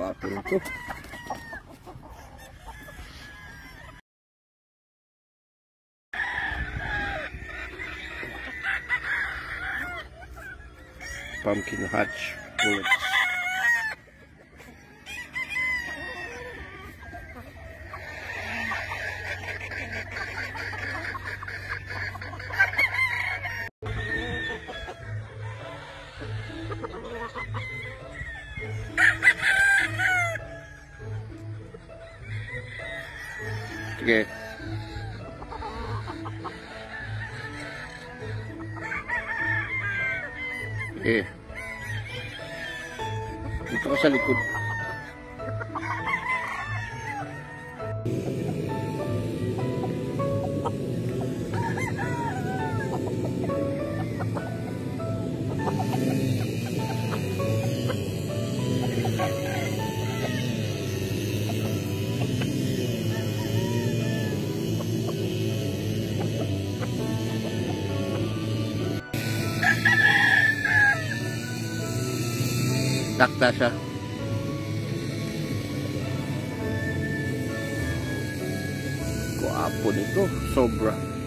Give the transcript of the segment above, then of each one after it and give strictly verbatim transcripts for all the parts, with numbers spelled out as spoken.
Guwapo nito. Pumpkin hatch bullets. Sige. Eh. Dito ka sa likod. Takta siya. Guwapo nito, sobra.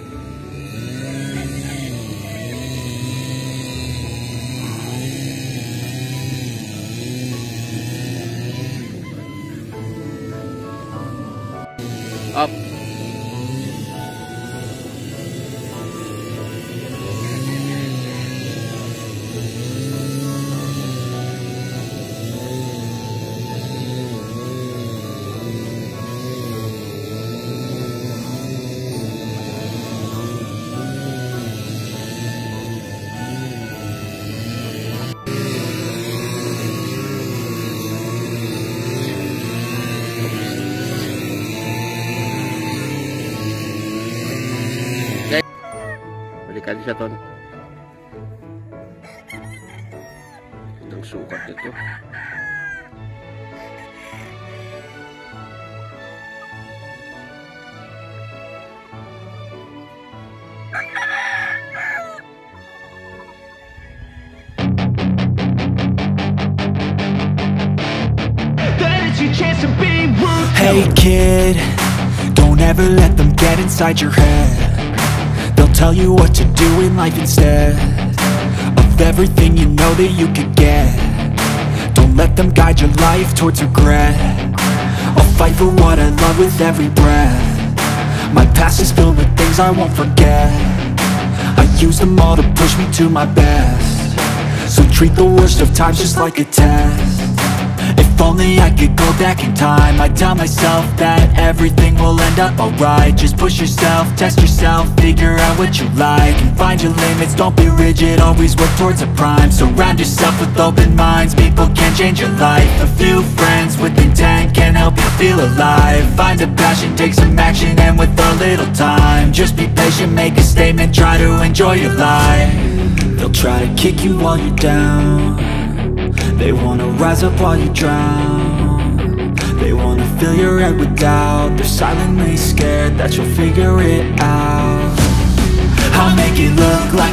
Up. Balikan siya ton. Itong sukat nito. Hey kid, don't ever let them get inside your head. They'll tell you what to do in life instead of everything you know that you could get. Don't let them guide your life towards regret. I'll fight for what I love with every breath. My past is filled with things I won't forget. I use them all to push me to my best. So treat the worst of times just like a test. If only I could go back in time, I'd tell myself that everything will end up alright. Just push yourself, test yourself, figure out what you like, and find your limits, don't be rigid, always work towards a prime. Surround yourself with open minds, people can change your life. A few friends with intent can help you feel alive. Find a passion, take some action, and with a little time, just be patient, make a statement, try to enjoy your life. They'll try to kick you while you're down. They wanna rise up while you drown. They wanna fill your head with doubt. They're silently scared that you'll figure it out. I'll make it look like